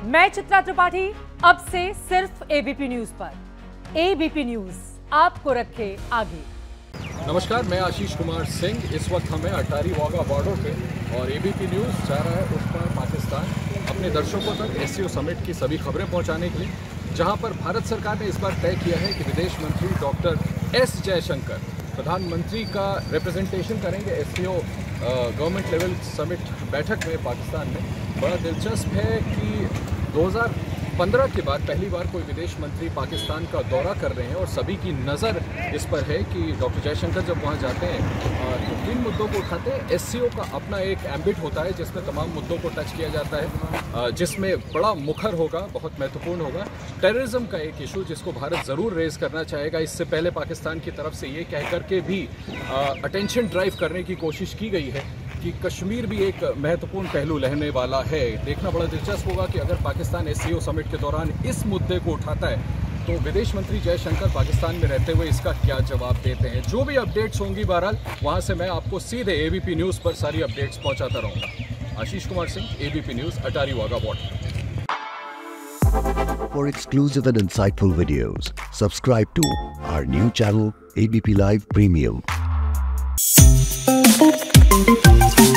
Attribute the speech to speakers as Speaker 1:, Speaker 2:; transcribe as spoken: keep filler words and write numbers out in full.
Speaker 1: मैं चित्रा त्रिपाठी, अब से सिर्फ एबीपी न्यूज पर। एबीपी न्यूज आपको रखे आगे।
Speaker 2: नमस्कार, मैं आशीष कुमार सिंह। इस वक्त हमें अटारी वाघा बॉर्डर पे और एबीपी न्यूज जा रहा है उत्तर पाकिस्तान अपने दर्शकों तक एससीओ समिट की सभी खबरें पहुंचाने के लिए, जहां पर भारत सरकार ने इस बार तय किया है कि विदेश मंत्री डॉक्टर एस जयशंकर प्रधानमंत्री का रिप्रेजेंटेशन करेंगे एससीओ गवर्नमेंट लेवल समिट बैठक में पाकिस्तान में। बड़ा दिलचस्प है कि दो हज़ार पंद्रह के बाद पहली बार कोई विदेश मंत्री पाकिस्तान का दौरा कर रहे हैं और सभी की नज़र इस पर है कि डॉक्टर जयशंकर जब वहां जाते हैं तो किन मुद्दों को उठाते हैं। एससीओ का अपना एक एम्बिट होता है जिसमें तमाम मुद्दों को टच किया जाता है, जिसमें बड़ा मुखर होगा, बहुत महत्वपूर्ण होगा टेररिज्म का एक इशू जिसको भारत ज़रूर रेज करना चाहेगा। इससे पहले पाकिस्तान की तरफ से ये कह करके भी अटेंशन ड्राइव करने की कोशिश की गई है कि कश्मीर भी एक महत्वपूर्ण पहलू रहने वाला है। देखना बड़ा दिलचस्प होगा कि अगर पाकिस्तान एससीओ समिट के दौरान इस मुद्दे को उठाता है तो विदेश मंत्री जयशंकर पाकिस्तान में रहते हुए इसका क्या जवाब देते हैं। जो भी अपडेट्स होंगी बहरहाल वहां से मैं आपको सीधे एबीपी न्यूज़ पर सारी अपडेट्स पहुंचाता रहूंगा। Ashish Kumar Singh, ABP news, Attari Wagah border.
Speaker 3: For exclusive and insightful videos, subscribe to our new channel A B P Live Premium. Thank you.